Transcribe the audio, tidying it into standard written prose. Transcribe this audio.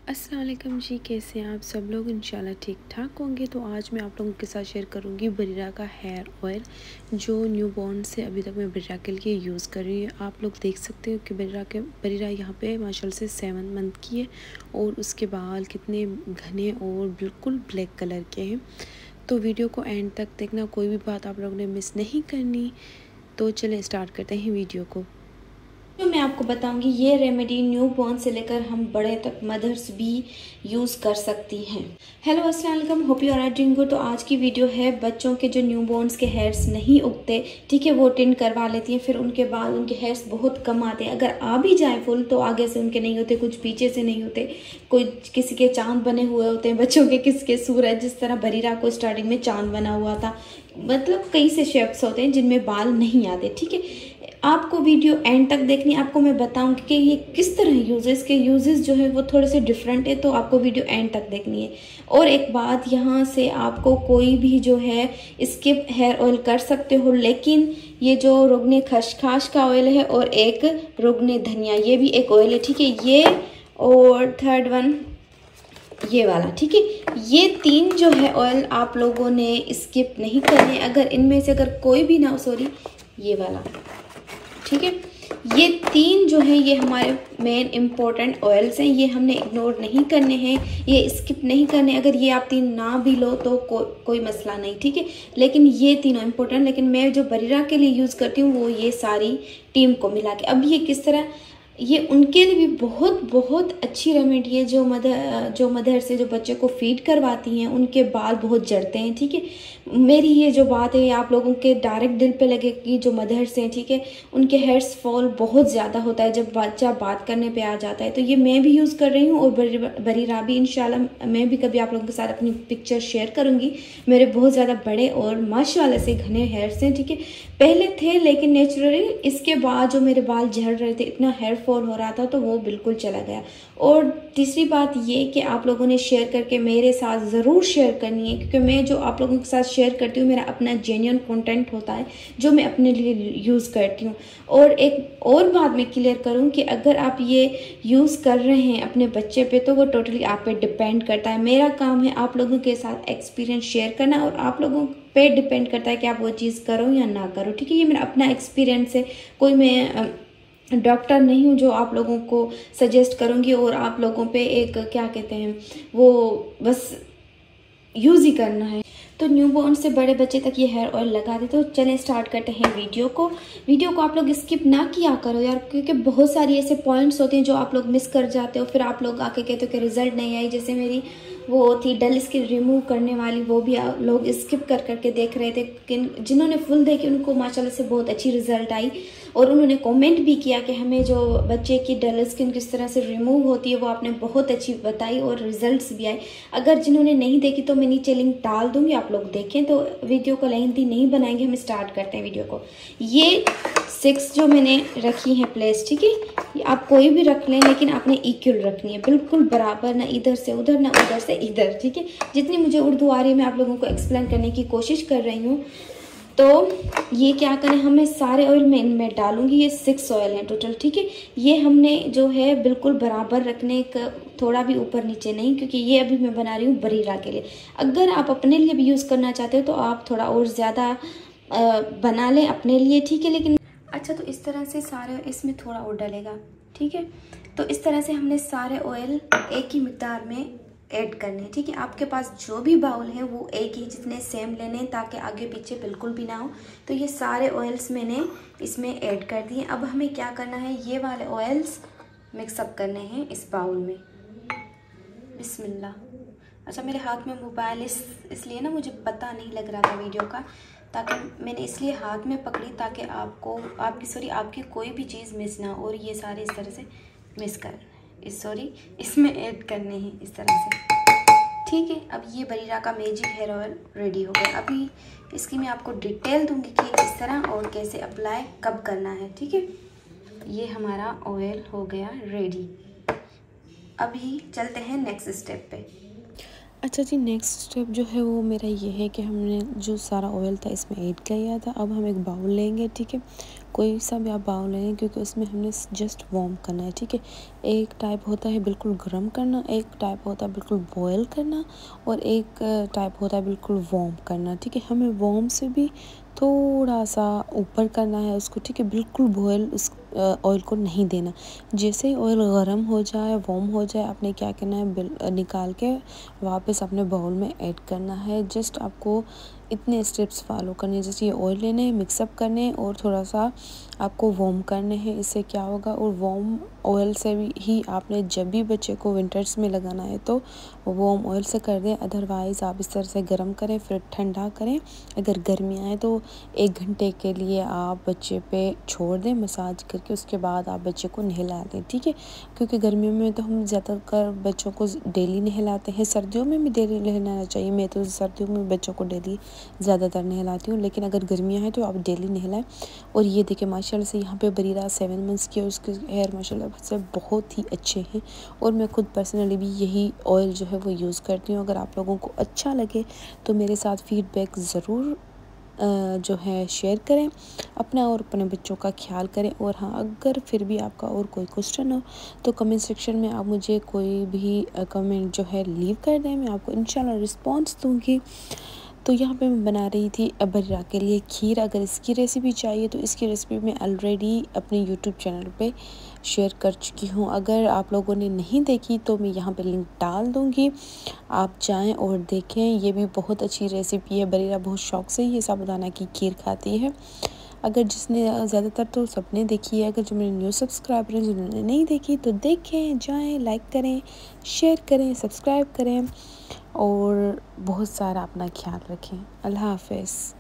अस्सलाम वालेकुम जी, कैसे हैं आप सब लोग। इंशाल्लाह ठीक ठाक होंगे। तो आज मैं आप लोगों के साथ शेयर करूंगी बरीरा का हेयर ऑयल, जो न्यू बॉर्न से अभी तक मैं बरीरा के लिए यूज़ कर रही हूँ। आप लोग देख सकते हो कि बरीरा यहाँ पे माशाल्लाह से 7 मंथ की है और उसके बाल कितने घने और बिल्कुल ब्लैक कलर के हैं। तो वीडियो को एंड तक देखना, कोई भी बात आप लोगों ने मिस नहीं करनी। तो चले स्टार्ट करते हैं वीडियो को। जो मैं आपको बताऊंगी ये रेमेडी न्यू बॉर्न से लेकर हम बड़े तक मदर्स भी यूज़ कर सकती हैं। हेलो अस्सलाम वालेकुम, hope you are doing good. तो आज की वीडियो है बच्चों के जो न्यू बॉर्न्स के हेयर्स नहीं उगते, ठीक है, वो टिन करवा लेती हैं, फिर उनके बाद उनके हेयर्स बहुत कम आते हैं। अगर आ भी जाए फुल तो आगे से उनके नहीं होते, कुछ पीछे से नहीं होते, कोई किसी के चांद बने हुए होते हैं बच्चों के, किसके सूरज, जिस तरह बरीरा को स्टार्टिंग में चांद बना हुआ था। मतलब कई से शेप्स होते हैं जिनमें बाल नहीं आते, ठीक है। आपको वीडियो एंड तक देखनी, आपको मैं बताऊंगी कि ये किस तरह यूजेस के यूजेस जो है वो थोड़े से डिफरेंट है, तो आपको वीडियो एंड तक देखनी है। और एक बात, यहाँ से आपको कोई भी जो है स्किप हेयर ऑयल कर सकते हो, लेकिन ये जो रुगने खसखस का ऑयल है और एक रुगने धनिया, ये भी एक ऑयल है, ठीक है। ये और थर्ड वन ये वाला, ठीक है। ये तीन जो है ऑयल आप लोगों ने स्किप नहीं करने। अगर इनमें से अगर कोई भी ना, सॉरी ये वाला, ठीक है, ये तीन जो है ये हमारे मेन इम्पोर्टेंट ऑयल्स हैं, ये हमने इग्नोर नहीं करने हैं, ये स्किप नहीं करने। अगर ये आप तीन ना भी लो तो कोई मसला नहीं, ठीक है, लेकिन ये तीनों इम्पोर्टेंट। लेकिन मैं जो बरीरा के लिए यूज़ करती हूँ वो ये सारी टीम को मिला के। अब ये किस तरह, ये उनके लिए भी बहुत बहुत अच्छी रेमेडी है जो मदर से जो बच्चे को फीड करवाती हैं, उनके बाल बहुत झड़ते हैं, ठीक है। मेरी ये जो बात है आप लोगों के डायरेक्ट दिल पे लगेगी जो मदर्स हैं, ठीक है, उनके हेयर्स फॉल बहुत ज़्यादा होता है जब बच्चा बात करने पे आ जाता है। तो ये मैं भी यूज़ कर रही हूँ और बरीरा भी, इंशाल्लाह मैं भी कभी आप लोगों के साथ अपनी पिक्चर शेयर करूँगी। मेरे बहुत ज़्यादा बड़े और माशाल्लाह से घने हेयर्स हैं, ठीक है। पहले थे लेकिन नेचुरली, इसके बाद जो मेरे बाल झड़ रहे थे, इतना हेयर फॉल हो रहा था, तो वो बिल्कुल चला गया। और तीसरी बात ये कि आप लोगों ने शेयर करके मेरे साथ ज़रूर शेयर करनी है, क्योंकि मैं जो आप लोगों के साथ शेयर करती हूँ मेरा अपना जेन्युइन कंटेंट होता है जो मैं अपने लिए यूज़ करती हूँ। और एक और बात मैं क्लियर करूँ कि अगर आप ये यूज़ कर रहे हैं अपने बच्चे पे तो वो टोटली आप पे डिपेंड करता है। मेरा काम है आप लोगों के साथ एक्सपीरियंस शेयर करना और आप लोगों पे डिपेंड करता है कि आप वो चीज़ करो या ना करो, ठीक है। ये मेरा अपना एक्सपीरियंस है, कोई मैं डॉक्टर नहीं हूँ जो आप लोगों को सजेस्ट करूँगी और आप लोगों पे एक क्या कहते हैं वो बस यूज़ ही करना है। तो न्यूबॉर्न से बड़े बच्चे तक ये हेयर ऑयल लगा दे। तो चलें स्टार्ट करते हैं वीडियो को आप लोग स्किप ना किया करो यार, क्योंकि बहुत सारी ऐसे पॉइंट्स होते हैं जो आप लोग मिस कर जाते हो, फिर आप लोग आके कहते हो कि रिजल्ट नहीं आई। जैसे मेरी वो थी डल स्किन रिमूव करने वाली, वो भी लोग स्किप कर करके देख रहे थे, जिन्होंने फुल देखी उनको माशाल्लाह से बहुत अच्छी रिजल्ट आई। और उन्होंने कमेंट भी किया कि हमें जो बच्चे की डल स्किन किस तरह से रिमूव होती है वो आपने बहुत अच्छी बताई और रिजल्ट्स भी आए। अगर जिन्होंने नहीं देखी तो मैं नीचे लिंक डाल दूंगी, आप लोग देखें। तो वीडियो को लेंथी नहीं बनाएंगे, हम स्टार्ट करते हैं वीडियो को। ये 6 जो मैंने रखी हैं प्लेस, ठीक है, ये आप कोई भी रख लें लेकिन आपने इक्वल रखनी है, बिल्कुल बराबर, ना इधर से उधर ना उधर से इधर, ठीक है। जितनी मुझे उर्दू आ रही है मैं आप लोगों को एक्सप्लेन करने की कोशिश कर रही हूँ। तो ये क्या करें, हमें सारे ऑयल में इनमें डालूंगी, ये 6 ऑयल हैं टोटल, ठीक है। ये हमने जो है बिल्कुल बराबर रखने का, थोड़ा भी ऊपर नीचे नहीं, क्योंकि ये अभी मैं बना रही हूँ बरीरा के लिए। अगर आप अपने लिए भी यूज़ करना चाहते हो तो आप थोड़ा और ज़्यादा बना लें अपने लिए, ठीक है। लेकिन अच्छा, तो इस तरह से सारे, इसमें थोड़ा और डलेगा, ठीक है। तो इस तरह से हमने सारे ऑयल एक ही मिकदार में ऐड करने, ठीक है। आपके पास जो भी बाउल है वो एक ही जितने सेम लेने, ताकि आगे पीछे बिल्कुल भी ना हो। तो ये सारे ऑयल्स मैंने इसमें ऐड कर दिए। अब हमें क्या करना है, ये वाले ऑयल्स मिक्सअप करने हैं इस बाउल में। बिस्मिल्लाह। अच्छा, मेरे हाथ में मोबाइल इसलिए ना मुझे पता नहीं लग रहा था वीडियो का, ताकि मैंने इसलिए हाथ में पकड़ी ताकि आपकी कोई भी चीज़ मिस ना हो। और ये सारे इस तरह से मिस कर इसमें ऐड करने हैं इस तरह से, ठीक है। अब ये बरीरा का मैजिक हेयर ऑयल रेडी हो गया। अभी इसकी मैं आपको डिटेल दूंगी कि किस तरह और कैसे अप्लाई कब करना है, ठीक है। ये हमारा ऑयल हो गया रेडी। अभी चलते हैं नेक्स्ट स्टेप पे। अच्छा जी, नेक्स्ट स्टेप जो है वो मेरा ये है कि हमने जो सारा ऑयल था इसमें ऐड किया था। अब हम एक बाउल लेंगे, ठीक है, कोई सा भी आप बाउल लेंगे, क्योंकि उसमें हमने जस्ट वार्म करना है, ठीक है। एक टाइप होता है बिल्कुल गर्म करना, एक टाइप होता है बिल्कुल बॉयल करना, और एक टाइप होता है बिल्कुल वार्म करना, ठीक है। हमें वार्म से भी थोड़ा सा ऊपर करना है उसको, ठीक है। बिल्कुल बॉयल उस ऑयल को नहीं देना। जैसे ही ऑयल गर्म हो जाए, वार्म हो जाए, आपने क्या करना है, निकाल के वापस अपने बाउल में ऐड करना है। जस्ट आपको इतने स्टेप्स फॉलो करने हैं, जैसे ये ऑयल लेने हैं, मिक्सअप करने हैं और थोड़ा सा आपको वार्म करने हैं। इससे क्या होगा, और वार्म ऑयल से भी ही आपने जब भी बच्चे को विंटर्स में लगाना है तो वार्म ऑयल से कर दें, अदरवाइज़ आप इस तरह से गर्म करें फिर ठंडा करें। अगर गर्मियाँ हैं तो 1 घंटे के लिए आप बच्चे पे छोड़ दें मसाज करके, उसके बाद आप बच्चे को नहला दें, ठीक है। क्योंकि गर्मियों में तो हम ज़्यादातर बच्चों को डेली नहलाते हैं, सर्दियों में भी डेली नहलाना चाहिए। मैं तो सर्दियों में बच्चों को डेली ज़्यादातर नहलाती हूँ, लेकिन अगर गर्मियाँ हैं तो आप डेली नहलाएं। और ये देखिए माशाल्लाह से यहाँ पे बरीरा 7 मंथ्स की, और उसके हेयर माशाल्लाह से बहुत ही अच्छे हैं। और मैं खुद पर्सनली भी यही ऑयल जो है वो यूज़ करती हूँ। अगर आप लोगों को अच्छा लगे तो मेरे साथ फीडबैक ज़रूर जो है शेयर करें अपना, और अपने बच्चों का ख्याल करें। और हाँ, अगर फिर भी आपका और कोई क्वेश्चन हो तो कमेंट सेक्शन में आप मुझे कोई भी कमेंट जो है लीव कर दें, मैं आपको इंशाल्लाह रिस्पॉन्स दूँगी। तो यहाँ पे मैं बना रही थी बरीरा के लिए खीर। अगर इसकी रेसिपी चाहिए तो इसकी रेसिपी मैं ऑलरेडी अपने यूट्यूब चैनल पे शेयर कर चुकी हूँ। अगर आप लोगों ने नहीं देखी तो मैं यहाँ पे लिंक डाल दूँगी, आप जाएं और देखें। ये भी बहुत अच्छी रेसिपी है। बरीरा बहुत शौक़ से ये साबूदाना की खीर खाती है। अगर जिसने ज़्यादातर तो सबने देखी है, अगर जो मेरे न्यू सब्सक्राइबर हैं जिन्होंने नहीं देखी तो देखें, जाएं, लाइक करें, शेयर करें, सब्सक्राइब करें और बहुत सारा अपना ख्याल रखें। अल्लाह हाफ़िज़।